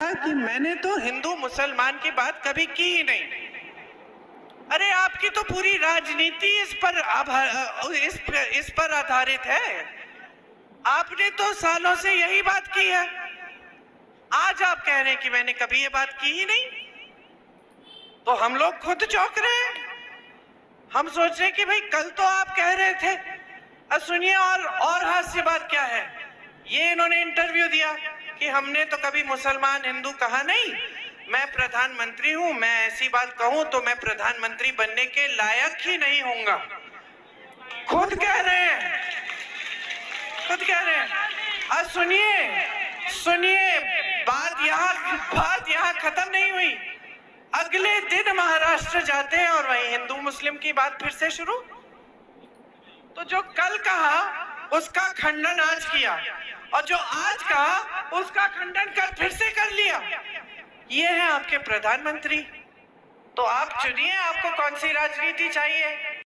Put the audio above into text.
कि मैंने तो हिंदू मुसलमान की बात कभी की ही नहीं। अरे आपकी तो पूरी राजनीति इस पर आधारित है। आपने तो सालों से यही बात की है। आज आप कह रहे हैं कि मैंने कभी ये बात की ही नहीं, तो हम लोग खुद चौंक रहे हैं। हम सोच रहे हैं कि भाई कल तो आप कह रहे थे। सुनिए, और हास्य बात क्या है, ये इन्होंने इंटरव्यू दिया कि हमने तो कभी मुसलमान हिंदू कहा नहीं, मैं प्रधानमंत्री हूं, मैं ऐसी बात कहूं तो मैं प्रधानमंत्री बनने के लायक ही नहीं होऊंगा। खुद कह रहे हैं, खुद कह रहे हैं। सुनिए, बात यहाँ खत्म नहीं हुई। अगले दिन महाराष्ट्र जाते हैं और वही हिंदू मुस्लिम की बात फिर से शुरू। तो जो कल कहा उसका खंडन आज किया, और जो आज कहा उसका खंडन कल फिर से कर लिया। ये है आपके प्रधानमंत्री। तो आप चुनिए आपको कौन सी राजनीति चाहिए।